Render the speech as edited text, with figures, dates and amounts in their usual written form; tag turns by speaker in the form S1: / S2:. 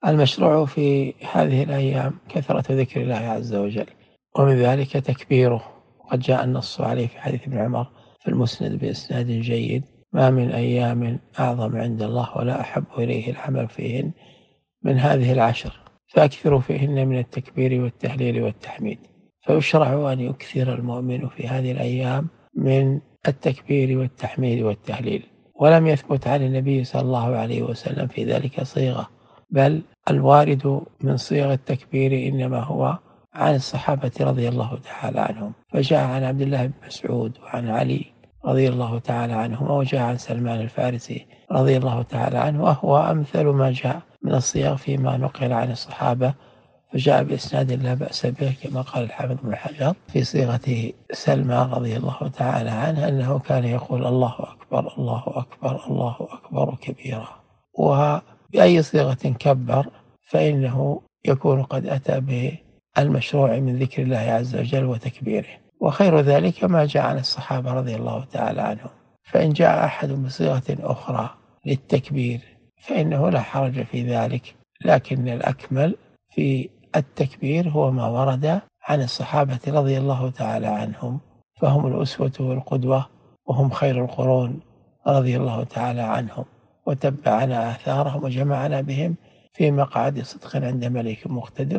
S1: المشروع في هذه الأيام كثرة ذكر الله عز وجل، ومن ذلك تكبيره، وقد جاء النص عليه في حديث ابن عمر في المسند بإسناد جيد: ما من أيام أعظم عند الله ولا أحب إليه العمل فيهن من هذه العشر، فأكثروا فيهن من التكبير والتهليل والتحميد. فيشرع أن يكثر المؤمن في هذه الأيام من التكبير والتحميد والتهليل، ولم يثبت عن النبي صلى الله عليه وسلم في ذلك صيغة، بل الوارد من صيغ التكبير إنما هو عن الصحابة رضي الله تعالى عنهم، فجاء عن عبد الله بن مسعود وعن علي رضي الله تعالى عنهما، وجاء عن سلمان الفارسي رضي الله تعالى عنه، وهو أمثل ما جاء من الصيغ فيما نقل عن الصحابة، فجاء بإسناد لا بأس به كما قال الحافظ بن حجر في صيغة سلمان رضي الله تعالى عنه أنه كان يقول: الله أكبر الله أكبر الله أكبر كبيرا. وبأي صيغة كبر فإنه يكون قد أتى بالمشروع من ذكر الله عز وجل وتكبيره، وخير ذلك ما جاء عن الصحابة رضي الله تعالى عنهم. فإن جاء أحد بصيغة أخرى للتكبير فإنه لا حرج في ذلك، لكن الأكمل في التكبير هو ما ورد عن الصحابة رضي الله تعالى عنهم، فهم الأسوة والقدوة، وهم خير القرون رضي الله تعالى عنهم، وتبعنا آثارهم وجمعنا بهم في مقعد صدق عند ملك مقتدر.